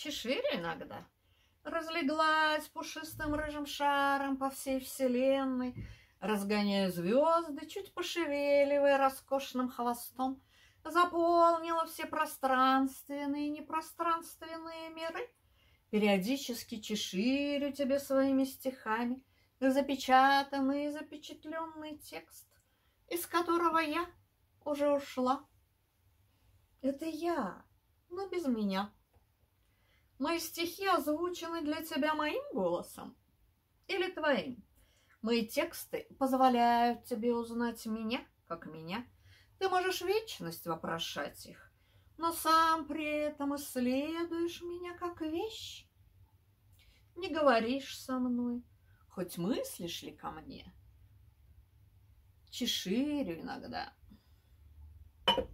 чеширю иногда. Разлеглась пушистым рыжим шаром по всей вселенной, разгоняя звезды, чуть пошевеливая роскошным хвостом, заполнила все пространственные и непространственные миры. Периодически чеширю тебе своими стихами запечатанный и запечатленный текст, из которого я уже ушла. Это я, но без меня. Мои стихи озвучены для тебя моим голосом или твоим? Мои тексты позволяют тебе узнать меня, как меня. Ты можешь вечность вопрошать их, но сам при этом исследуешь меня как вещь. Не говоришь со мной, хоть мыслишь ли ко мне? Чеширю иногда.